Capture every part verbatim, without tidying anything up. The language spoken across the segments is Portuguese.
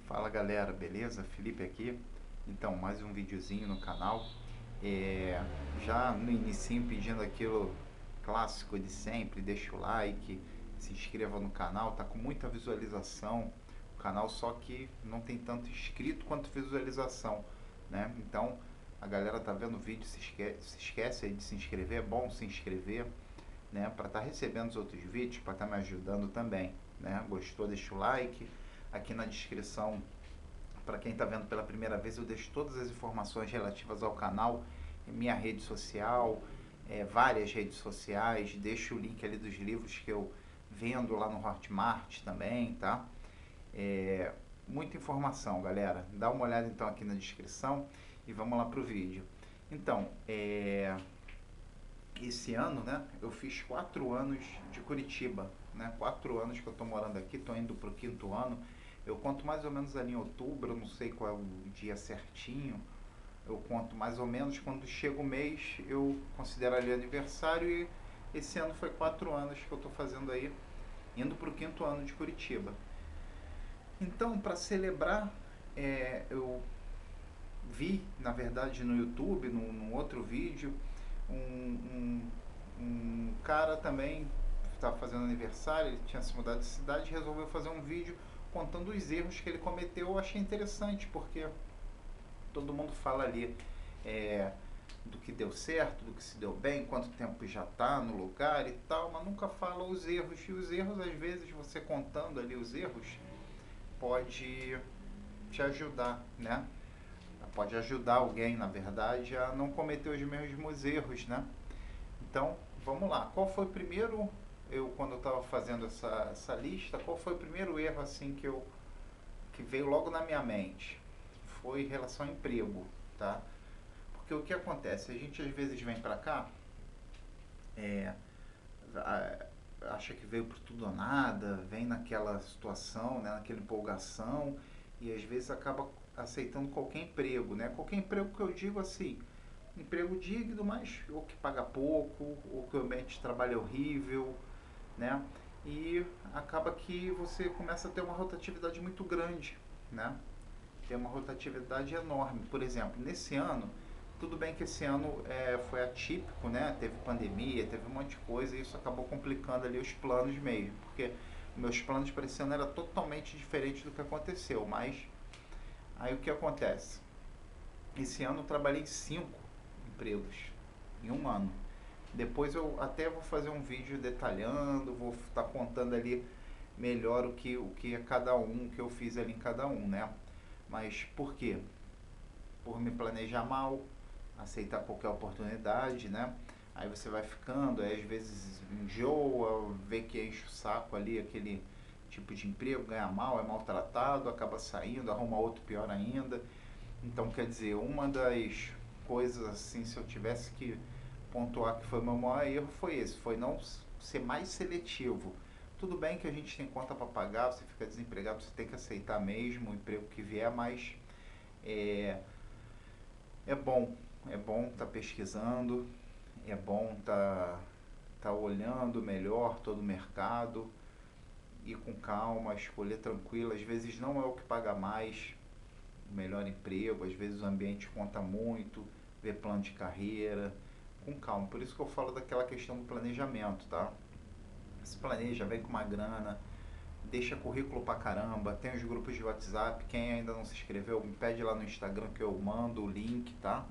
Fala galera, beleza? Felipe aqui. Então, mais um videozinho no canal. É, já no inicinho pedindo aquilo clássico de sempre, deixa o like, se inscreva no canal, tá com muita visualização o canal, só que não tem tanto inscrito quanto visualização, né? Então, a galera tá vendo o vídeo, se esquece, se esquece aí de se inscrever, é bom se inscrever, né? Para estar tá recebendo os outros vídeos, para estar tá me ajudando também, né? Gostou? Deixa o like. Aqui na descrição, para quem está vendo pela primeira vez, eu deixo todas as informações relativas ao canal, minha rede social, é, várias redes sociais, deixo o link ali dos livros que eu vendo lá no Hotmart também, tá? É, muita informação, galera. Dá uma olhada então aqui na descrição e vamos lá pro vídeo. Então, é, esse ano, né, eu fiz quatro anos de Curitiba, né? Quatro anos que eu tô morando aqui, tô indo pro quinto ano. Eu conto mais ou menos ali em outubro, eu não sei qual é o dia certinho. Eu conto mais ou menos quando chega o mês, eu considero ali aniversário, e esse ano foi quatro anos que eu tô fazendo aí, indo pro quinto ano de Curitiba. Então, para celebrar, é, eu vi, na verdade, no YouTube, num, num outro vídeo, um, um, um cara também estava fazendo aniversário, ele tinha se mudado de cidade e resolveu fazer um vídeo contando os erros que ele cometeu. Eu achei interessante, porque todo mundo fala ali é, do que deu certo, do que se deu bem, quanto tempo já está no lugar e tal, mas nunca fala os erros. E os erros, às vezes, você contando ali os erros, pode te ajudar, né? Pode ajudar alguém, na verdade, a não cometer os mesmos erros, né? Então, vamos lá. Qual foi o primeiro, eu quando eu estava fazendo essa, essa lista, qual foi o primeiro erro assim que eu que veio logo na minha mente? Foi em relação ao emprego, tá? Porque o que acontece? A gente às vezes vem pra cá, é, acha que veio por tudo ou nada, vem naquela situação, né, naquela empolgação, e às vezes acaba aceitando qualquer emprego, né? Qualquer emprego que eu digo assim, emprego digno, mas ou que paga pouco, ou que o ambiente de trabalho é horrível, né? E acaba que você começa a ter uma rotatividade muito grande, né? Tem uma rotatividade enorme. Por exemplo, nesse ano, tudo bem que esse ano é, foi atípico, né? Teve pandemia, teve um monte de coisa, e isso acabou complicando ali os planos mesmo, porque meus planos para esse ano era totalmente diferente do que aconteceu. Mas aí o que acontece? Esse ano eu trabalhei cinco empregos em um ano. Depois eu até vou fazer um vídeo detalhando, vou estar tá contando ali melhor o que, o que é cada um, o que eu fiz ali em cada um, né? Mas por quê? Por me planejar mal, aceitar qualquer oportunidade, né? Aí você vai ficando, aí às vezes enjoa, vê que enche o saco ali, aquele tipo de emprego, ganha mal, é maltratado, acaba saindo, arruma outro pior ainda. Então, quer dizer, uma das coisas assim, se eu tivesse que pontuar que foi o meu maior erro, foi esse, foi não ser mais seletivo. Tudo bem que a gente tem conta para pagar, você fica desempregado, você tem que aceitar mesmo o emprego que vier, mas é, é bom, é bom estar tá pesquisando, é bom estar tá, tá olhando melhor todo o mercado, ir com calma, escolher tranquilo. Às vezes não é o que paga mais, o melhor emprego, às vezes o ambiente conta muito, ver plano de carreira, com calma. Por isso que eu falo daquela questão do planejamento, tá? Se planeja, vem com uma grana, deixa currículo pra caramba, tem os grupos de WhatsApp, quem ainda não se inscreveu, me pede lá no Instagram que eu mando o link, tá?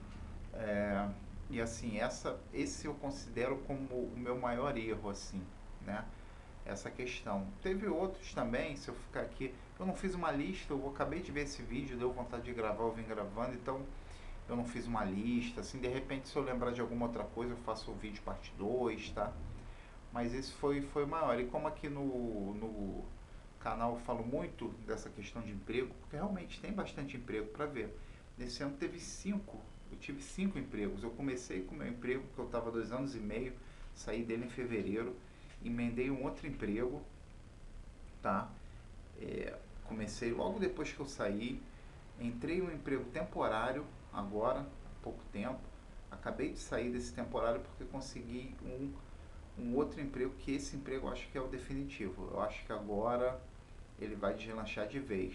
É, e assim, essa, esse eu considero como o meu maior erro, assim, né? Essa questão. Teve outros também, se eu ficar aqui, eu não fiz uma lista, eu acabei de ver esse vídeo, deu vontade de gravar, eu vim gravando, então eu não fiz uma lista, assim, de repente se eu lembrar de alguma outra coisa eu faço o vídeo parte dois, tá? Mas esse foi, foi maior. E como aqui no, no canal eu falo muito dessa questão de emprego, porque realmente tem bastante emprego para ver. Nesse ano teve cinco, eu tive cinco empregos. Eu comecei com o meu emprego, que eu estava dois anos e meio, saí dele em fevereiro, emendei um outro emprego, tá? É, comecei logo depois que eu saí, entrei em um emprego temporário, agora, há pouco tempo, acabei de sair desse temporário porque consegui um um outro emprego, que esse emprego eu acho que é o definitivo. Eu acho que agora ele vai deslanchar de vez.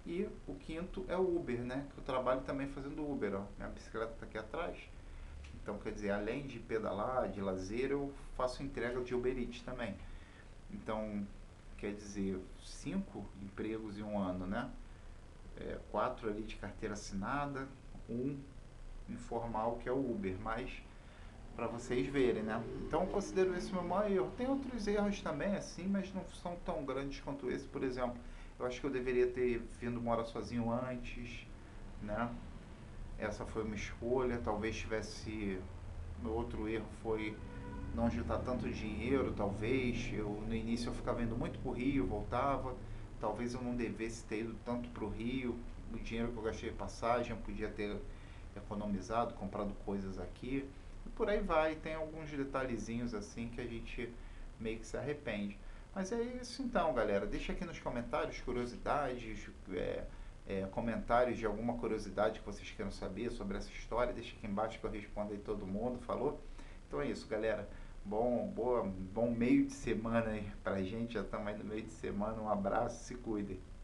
E o quinto é o Uber, né? Que eu trabalho também fazendo Uber, ó. Minha bicicleta está aqui atrás. Então, quer dizer, além de pedalar, de lazer, eu faço entrega de Uber Eats também. Então, quer dizer, cinco empregos em um ano, né? É, quatro ali de carteira assinada, um informal que é o Uber, mas para vocês verem, né? Então eu considero esse meu maior erro. Tem outros erros também, assim, mas não são tão grandes quanto esse. Por exemplo, eu acho que eu deveria ter vindo morar sozinho antes, né? Essa foi uma escolha. Talvez tivesse. Meu outro erro foi não juntar tanto dinheiro, talvez. Eu, no início eu ficava indo muito pro Rio, voltava. Talvez eu não devesse ter ido tanto pro Rio. O dinheiro que eu gastei de passagem, eu podia ter economizado, comprado coisas aqui. E por aí vai, tem alguns detalhezinhos assim que a gente meio que se arrepende. Mas é isso então, galera. Deixa aqui nos comentários curiosidades, é, é, comentários de alguma curiosidade que vocês queiram saber sobre essa história. Deixa aqui embaixo que eu respondo aí todo mundo, falou? Então é isso, galera. Bom, boa, bom meio de semana aí pra gente. Já estamos aí no meio de semana. Um abraço, se cuidem.